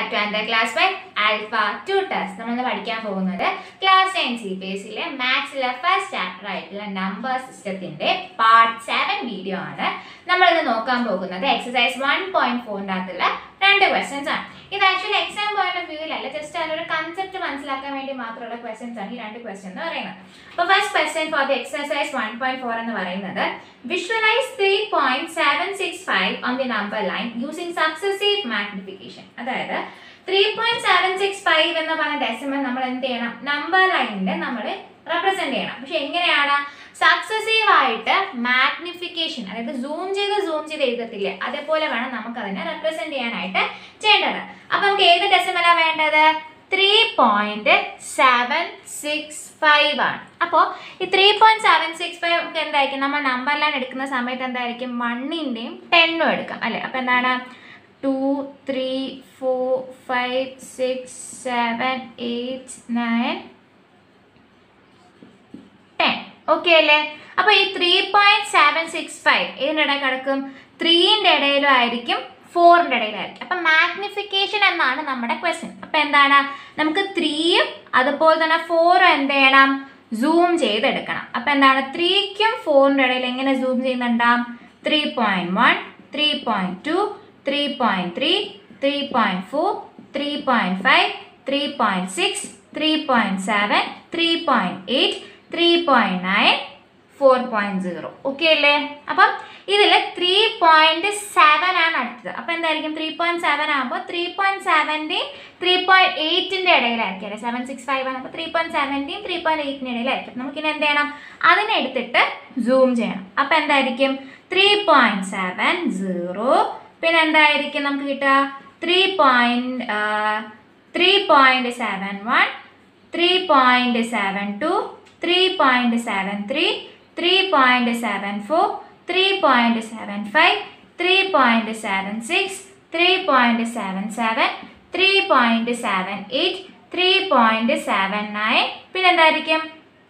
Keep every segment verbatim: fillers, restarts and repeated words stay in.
back to Under Class by Alpha Tutors. We will study Class nine C P S ile Maths ile first chapter ആയിട്ടുള്ള number systemത്തിന്റെ part seven video ആണ്. നമ്മൾ ഇന്ന് നോക്കാൻ പോകുന്നത് exercise one point four ന്റെ അകത്തുള്ള രണ്ട് questions ആണ്. ഇത് actually exam point of view അല്ല, just ഒരു concept മനസ്സിലാക്കാൻ വേണ്ടി മാത്രമുള്ള questions ആണ് ഈ രണ്ട് questions എന്ന് പറയുന്നത്. അപ്പോൾ first question for the exercise one point four എന്ന് പറയുന്നത് visualize three point seven six five on the number line using successive magnification. അതായത് three point seven six five എന്ന പറഞ്ഞ ഡെസിമൽ നമ്മൾ എന്ത് ചെയ്യണം, നമ്പർ ലൈനിൽ നമ്മൾ റെപ്രസെന്റ് ചെയ്യണം. പക്ഷെ എങ്ങനെയാണ്, സക്സസീവ് ആയിട്ട് മാഗ്നിഫിക്കേഷൻ, അതായത് സൂം ചെയ്ത് സൂം ചെയ്ത് എഴുതത്തില്ലേ, അതേപോലെ വേണം നമുക്ക് അതിനെ റെപ്രസെന്റ് ചെയ്യാനായിട്ട് ചെയ്യേണ്ടത്. അപ്പൊ നമുക്ക് ഏത് ഡെസിമലാണ് വേണ്ടത്, three point seven six five ആണ്. അപ്പോൾ ഈ three point seven six five എന്തായിരിക്കും, നമ്മൾ നമ്പർ ലൈൻ എടുക്കുന്ന സമയത്ത് എന്തായിരിക്കും, വണ്ണിൻ്റെയും ടെന്നും എടുക്കാം അല്ലേ. അപ്പം എന്താണ്, two three four five six seven eight nine ten okay അല്ലേ. അപ്പോൾ ഈ three point seven six five ഇതിനിടയിൽ കിടക്കും, ത്രീൻ്റെ ഇടയിലും ആയിരിക്കും, ഫോറിൻ്റെ ഇടയിലായിരിക്കും. അപ്പം മാഗ്നിഫിക്കേഷൻ എന്നാണ് നമ്മുടെ ക്വസ്റ്റ്യൻ. അപ്പം എന്താണ്, നമുക്ക് ത്രീയും അതുപോലെ തന്നെ ഫോറും എന്ത് ചെയ്യണം, സൂം ചെയ്തെടുക്കണം. അപ്പം എന്താണ്, ത്രീക്കും ഫോറിൻ്റെ ഇടയിൽ എങ്ങനെ സൂം ചെയ്യുന്നുണ്ടാം, three point one three point two three point three three point four three point five three point six three point seven three point eight three point nine four point zero okay അല്ലേ. അപ്പം ഇതിൽ three point seven ആണ് അടുത്തത്. അപ്പം എന്തായിരിക്കും, three point seven ആകുമ്പോൾ three point സെവൻ്റെയും three point എയ്റ്റിൻ്റെ ഇടയിലായിരിക്കും അല്ലേ. സെവൻ സിക്സ് ഫൈവ് ആണ്, അപ്പോൾ ത്രീ പോയിന്റ് സെവൻ്റെയും ത്രീ പോയിന്റ് എയ്റ്റിൻ്റെ ഇടയിലായിരിക്കും. നമുക്കിനി എന്ത് ചെയ്യണം, അതിനെ എടുത്തിട്ട് സൂം ചെയ്യണം. അപ്പം എന്തായിരിക്കും, ത്രീ പോയിന്റ് സെവൻ സീറോ, പിന്നെ എന്തായിരിക്കും നമുക്ക് കിട്ടുക, three point three point seven one three point seven two three point seven three three point seven four three point seven five three point seven six three point seven seven three point seven eight three point seven nine, പിന്നെ എന്തായിരിക്കും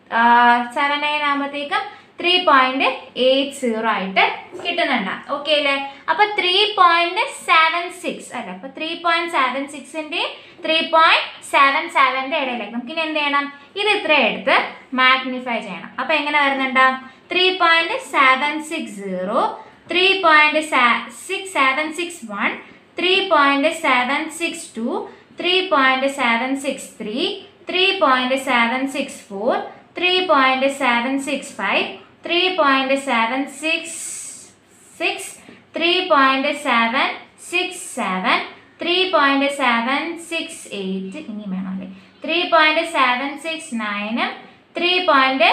seven nine ആകുമ്പോഴത്തേക്കും three point eight zero ആയിട്ട് കിട്ടുന്നുണ്ട് okay അല്ലേ. അപ്പൊ three point seven six അല്ലേ, അപ്പൊ three point seven സിക്സിന്റെയും ത്രീ പോയിന്റ് സെവൻ സെവന്റെ ഇടയിലേക്ക് നമുക്ക് ഇനി എന്ത് ചെയ്യണം, ഇത് ഇത്ര എടുത്ത് മാഗ്നിഫൈ ചെയ്യണം. അപ്പൊ എങ്ങനെ വരുന്നുണ്ടാവും, three point seven six zero three point six seven six one three point seven six two three point seven six three three point seven six four three point seven six five three point seven six six three point seven six seven three point seven six eight ഇനി വേണം അല്ലേ, three point seven six നയനും three point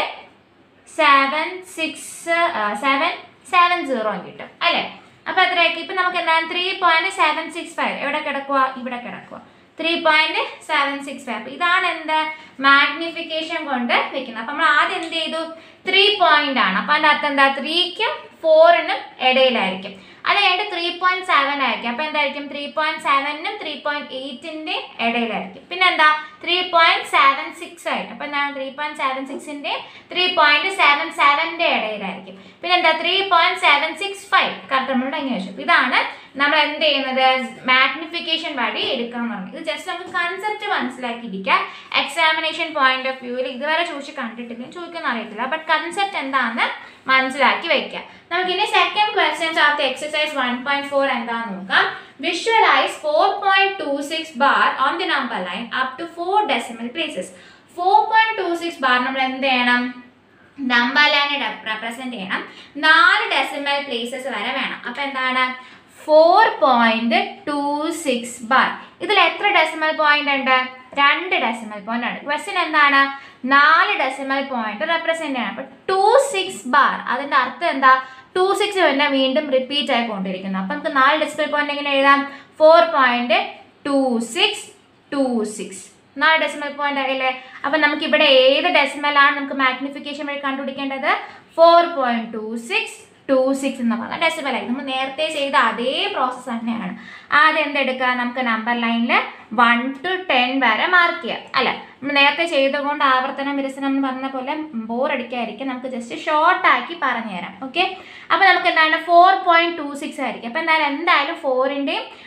seven six seven seven സീറോയും കിട്ടും അല്ലേ. അപ്പം എത്രയാക്കി, ഇപ്പം നമുക്ക് എന്താണ്, three point seven six five എവിടെ കിടക്കുക, ഇവിടെ കിടക്കുക, three point seven six five. ഇതാണ് എന്ത്, മാഗ്നിഫിക്കേഷൻ കൊണ്ട് വെക്കുന്നത്. അപ്പം നമ്മൾ ആദ്യം എന്ത് ചെയ്തു, ത്രീ പോയിന്റ് ആണ്. അപ്പം അതിൻ്റെ അർത്ഥം എന്താ, ത്രീക്കും ഫോറിനും ഇടയിലായിരിക്കും. അത് കഴിഞ്ഞിട്ട് ത്രീ പോയിന്റ് സെവൻ ആയിരിക്കും. അപ്പം എന്തായിരിക്കും, ത്രീ പോയിന്റ് സെവനും ത്രീ പോയിന്റ് എയ്റ്റിൻ്റെ ഇടയിലായിരിക്കും. പിന്നെ എന്താ, ത്രീ പോയിന്റ് സെവൻ സിക്സ് ആയിട്ട്, അപ്പം എന്താണ്, ത്രീ പോയിന്റ് സെവൻ സിക്സിൻ്റെ ത്രീ പോയിന്റ് സെവൻ സെവൻ്റെ ഇടയിലായിരിക്കും. പിന്നെ എന്താ, three point seven six five correct നമ്മളോട് അങ്ങനെ വെച്ചു. ഇതാണ് നമ്മൾ എന്ത് ചെയ്യുന്നത്, മാഗ്നിഫിക്കേഷൻ വഴി എടുക്കാൻ പറഞ്ഞു. ഇത് ജസ്റ്റ് നമുക്ക് കൺസെപ്റ്റ് മനസ്സിലാക്കിയിരിക്കുക. എക്സാമിനേഷൻ പോയിന്റ് ഓഫ് വ്യൂവിൽ ഇതുവരെ ചോദിച്ച് കണ്ടിട്ടില്ല, ചോദിക്കുന്ന അറിയത്തില്ല, ബട്ട് കൺസെപ്റ്റ് എന്താണെന്ന് മനസ്സിലാക്കി വെക്കുക. നമുക്കിനി second questions of the exercise one point four എന്താണെന്ന് നോക്കാം. Visualise four point two six bar on the number line up to four decimal places. Four point two six bar നമ്മൾ എന്ത് ചെയ്യണം, നമ്പർ ലൈനെ റെപ്രസെന്റ് ചെയ്യണം, നാല് ഡെസിമൽ പ്ലേസസ് വരെ വേണം. അപ്പം എന്താണ്, four point two six bar. ഇതിൽ എത്ര ഡെസിമൽ പോയിന്റ് ഉണ്ട്, രണ്ട് ഡെസിമൽ പോയിന്റ് ഉണ്ട്. ക്വസ്റ്റ്യൻ എന്താണ്, നാല് ഡെസിമൽ പോയിന്റ് റെപ്രസെന്റ് ചെയ്യണം. അപ്പം ടു സിക്സ് ബാർ അതിൻ്റെ അർത്ഥം എന്താ, ടു സിക്സ് തന്നെ വീണ്ടും റിപ്പീറ്റ് ആയിക്കൊണ്ടിരിക്കുന്നു. അപ്പം നമുക്ക് നാല് ഡെസിമൽ പോയിന്റ് എങ്ങനെ എഴുതാം, four point two six two six നാല് ഡെസിമൽ പോയിന്റ് ആയില്ലേ. അപ്പം നമുക്ക് ഇവിടെ ഏത് ഡെസിമലാണ് നമുക്ക് മാഗ്നിഫിക്കേഷൻ വഴി കണ്ടുപിടിക്കേണ്ടത്, four point two six two six എന്ന് പറഞ്ഞാൽ ഡെസിമൽ ആയി. നമ്മൾ നേരത്തെ ചെയ്ത അതേ പ്രോസസ്സ് തന്നെയാണ്. ആദ്യം എന്തെടുക്കുക, നമുക്ക് നമ്പർ ലൈനിൽ വൺ ടു ടെൻ വരെ മാർക്ക് ചെയ്യാം അല്ലേ. നമ്മൾ നേരത്തെ ചെയ്തുകൊണ്ട് ആവർത്തനം വിരസനം എന്ന് പറഞ്ഞ പോലെ ബോറടിക്കായിരിക്കും, നമുക്ക് ജസ്റ്റ് ഷോർട്ടാക്കി പറഞ്ഞു തരാം ഓക്കെ. അപ്പോൾ നമുക്ക് എന്താണ്, ഫോർ പോയിന്റ് ടു സിക്സ് ആയിരിക്കും. അപ്പോൾ എന്തായാലും എന്തായാലും ഫോറിൻ്റെയും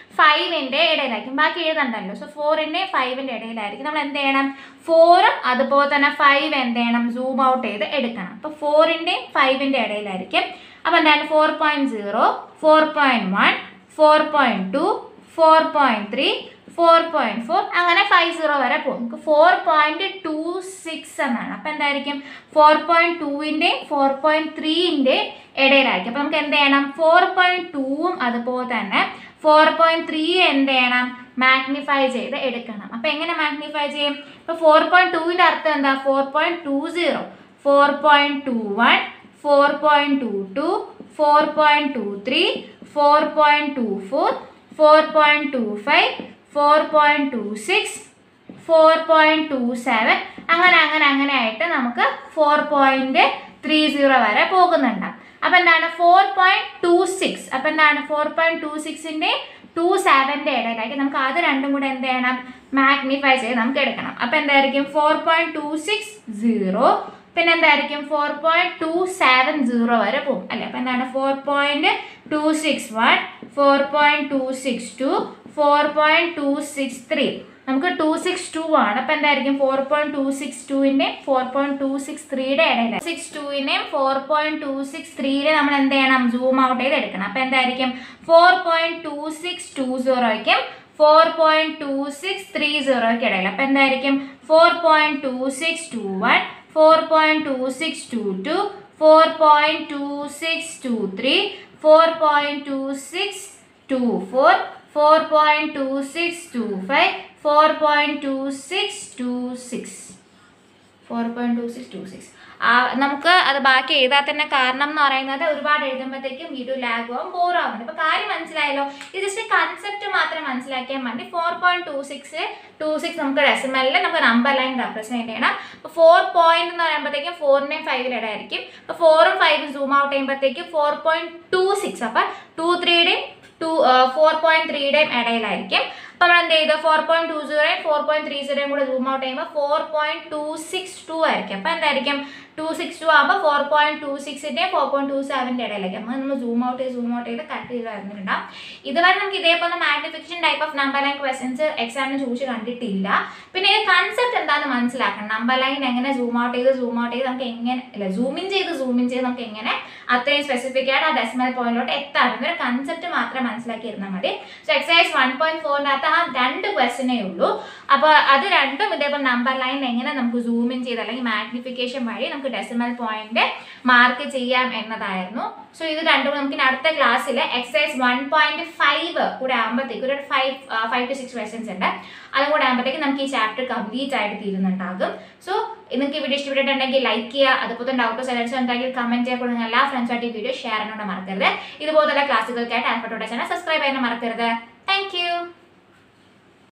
ഫൈവിൻ്റെ ഇടയിലായിരിക്കും, ബാക്കി എഴുതണ്ടല്ലോ. സോ ഫോറിൻ്റെയും ഫൈവിൻ്റെ ഇടയിലായിരിക്കും. നമ്മൾ എന്ത് ചെയ്യണം, ഫോറും അതുപോലെ തന്നെ ഫൈവ് എന്ത് ചെയ്യണം, സൂം ഔട്ട് ചെയ്ത് എടുക്കണം. അപ്പോൾ ഫോറിൻ്റെയും ഫൈവിൻ്റെ ഇടയിലായിരിക്കും. അപ്പോൾ എന്താണ് four point zero, four point one, four point two, four point three, four point four, അങ്ങനെ ഫൈവ് സീറോ വരെ പോകും. നമുക്ക് ഫോർ പോയിൻറ്റ് ടു സിക്സ് എന്നാണ്. അപ്പോൾ എന്തായിരിക്കും, ഫോർ പോയിൻറ്റ് ടുവിൻ്റെയും ഫോർ പോയിൻറ്റ് ത്രീൻ്റെയും ഇടയിലായിരിക്കും. അപ്പോൾ നമുക്ക് എന്ത് ചെയ്യണം, ഫോർ പോയിൻറ്റ് ടൂവും അതുപോലെ തന്നെ ഫോർ പോയിൻറ്റ് ത്രീ എന്ത് ചെയ്യണം, മാഗ്നിഫൈ ചെയ്ത് എടുക്കണം. അപ്പോൾ എങ്ങനെ മാഗ്നിഫൈ ചെയ്യും, ഇപ്പോൾ ഫോർ പോയിൻറ്റ് ടുവിൻ്റെ അർത്ഥം എന്താ, four point two zero, four point two one, four point two two, four point two three, four point two four, four point two five, four point two six, four point two seven, അങ്ങനെ അങ്ങനെ അങ്ങനെ ആയിട്ട് നമുക്ക് four point three zero വരെ പോകുന്നുണ്ട്. അപ്പോൾ എന്താണ് four point two six, അപ്പോൾ എന്താണ് ഫോർ പോയിൻറ്റ് ടു സിക്സിൻ്റെ ടു സെവൻ്റെ ഇടയിലായിരിക്കും. നമുക്ക് അത് രണ്ടും കൂടെ എന്ത് ചെയ്യണം, മാഗ്നിഫൈ ചെയ്ത് നമുക്ക് എടുക്കണം. അപ്പോൾ എന്തായിരിക്കും four point two six zero, പിന്നെ എന്തായിരിക്കും four point two seven zero വരെ പോകും അല്ലേ. അപ്പോൾ എന്താണ് four point two six one, four point two six two, four point two six three, നമുക്ക് ടു സിക്സ് ടു ആണ്. അപ്പോൾ എന്തായിരിക്കും ഫോർ പോയിൻറ്റ് ടു സിക്സ് ടുവിൻ്റെയും ഫോർ പോയിൻറ്റ് ടു സിക്സ് ത്രീയുടെ ഇടയിൽ സിക്സ് ടുവിൻ്റെയും ഫോർ പോയിൻറ്റ് ടു സിക്സ് ത്രീയിലെ നമ്മൾ എന്ത് ചെയ്യണം, സൂം ഔട്ട് ചെയ്ത് എടുക്കണം. അപ്പോൾ എന്തായിരിക്കും four point two six two സീറോയ്ക്കും four point two six three സീറോയ്ക്ക് ഇടയിൽ. അപ്പോൾ എന്തായിരിക്കും four point two six two one, four point two six two two, four point two six two three, four point two six two four, four point two six two five, four point two six two six, four point two six two six. നമുക്ക് അത് ബാക്കി എഴുതാത്തതിൻ്റെ കാരണം എന്ന് പറയുന്നത് ഒരുപാട് എഴുതുമ്പോഴത്തേക്കും video lag ആവും, ബോർ ആവുന്നുണ്ട്. ഇപ്പോൾ കാര്യം മനസ്സിലായല്ലോ, ഇത് ജസ്റ്റ് കൺസെപ്റ്റ് മാത്രം മനസ്സിലാക്കിയാൽ മതി. Four point two six two six നമുക്ക് ഡെസിമലിൽ നമുക്ക് നമ്പർ ലൈൻ റെപ്രസെൻറ്റ് ചെയ്യണം. അപ്പോൾ ഫോർ പോയിന്റ് എന്ന് പറയുമ്പോഴത്തേക്കും ഫോറിൻ്റെയും ഫൈവിൻ്റെ ഇടയായിരിക്കും. അപ്പോൾ ഫോറും ഫൈവും സൂം ഔട്ട് ചെയ്യുമ്പോഴത്തേക്കും ഫോർ പോയിൻറ്റ് ടു സിക്സ്, അപ്പോൾ ടു ത്രീയുടെയും ടു ഫോർ പോയിൻറ്റ് ത്രീയുടെയും ഇടയിലായിരിക്കും. അപ്പോൾ നമ്മൾ എന്ത് ചെയ്തു, ഫോർ പോയിൻറ്റ് ടു സീറോയും ഫോർ പോയിൻറ്റ് ത്രീ സീറോയും കൂടെ സൂം ഔട്ട് ചെയ്യുമ്പോൾ four point two six two ആയിരിക്കും. അപ്പോൾ എന്തായിരിക്കും ടു സിക്സ് ടു ആകുമ്പോൾ ഫോർ പോയിൻറ്റ് ടു സിക്സിൻ്റെയും ഫോർ പോയിൻറ്റ് ടു സെവൻ്റെ ഇടയിലായിരിക്കും. അപ്പോൾ നമ്മൾ സൂം ഔട്ട് ചെയ്ത് സൂം ഔട്ട് ചെയ്ത് കട്ട് ചെയ്ത് വരുന്നുണ്ടാവും. ഇതുവരെ നമുക്ക് ഇതേപോലെ magnification type of number line questions എക്സാമിന് ചോദിച്ച് കണ്ടിട്ടില്ല. പിന്നെ ഈ കൺസെപ്റ്റ് എന്താണെന്ന് മനസ്സിലാക്കണം. നമ്പർ ലൈൻ എങ്ങനെ സൂം ഔട്ട് ചെയ്ത് സൂം ഔട്ട് ചെയ്ത് നമുക്ക് എങ്ങനെ അല്ല സൂമിൻ ചെയ്ത് സൂമിൻ ചെയ്ത് നമുക്ക് എങ്ങനെ അത്രയും സ്പെസിഫിക് ആയിട്ട് ആ ഡെസിമൽ പോയിന്റിലോട്ട് എത്താൻ ഒരു കൺസെപ്റ്റ് മാത്രം മനസ്സിലാക്കി ഇരുന്നാൽ മതി. സോ എക്സസൈസ് വൺ പോയിന്റ് ഫോറിനകത്ത് ആ രണ്ട് ക്വസ്റ്റനേ ഉള്ളൂ. അപ്പോൾ അത് രണ്ടും ഇതേപോലെ നമ്പർ ലൈൻ എങ്ങനെ നമുക്ക് സൂമിൻ ചെയ്ത് അല്ലെങ്കിൽ മാഗ്നിഫിക്കേഷൻ വഴി നമുക്ക് ഡെസിമൽ പോയിന്റ് മാർക്ക് ചെയ്യാം എന്നതായിരുന്നു. സോ ഇത് രണ്ടും നമുക്ക് അടുത്ത ക്ലാസ്സിൽ എക്സസൈസ് വൺ പോയിന്റ് ഫൈവ് കൂടെ ആകുമ്പോഴത്തേക്ക് ഒരു five five two six questions ഉണ്ട്. അതും കൂടെ ആകുമ്പോഴത്തേക്ക് നമുക്ക് ഈ ചാപ്റ്റർ കംപ്ലീറ്റ് ആയിട്ട് തീരുന്നുണ്ടാകും. സോ നിങ്ങൾക്ക് വീഡിയോ ഇഷ്ടപ്പെട്ടിട്ടുണ്ടെങ്കിൽ ലൈക്ക് ചെയ്യുക, അതുപോലെ ഡൗട്ടോ സജൻസ് ഉണ്ടെങ്കിൽ കമന്റ് ചെയ്യുക, കൊടുക്കുന്ന എല്ലാ ഫ്രണ്ട്സുമായിട്ട് ഈ വീഡിയോ ഷെയർ ചെയ്യാനോട് മറക്കരുത്. ഇതുപോലുള്ള ക്ലാസ്സുകൾക്കായിട്ട് ആൽഫട്ടോടെ ചാനൽ സബ്സ്ക്രൈബ് ചെയ്യാൻ മറക്കരുത്. Thank U.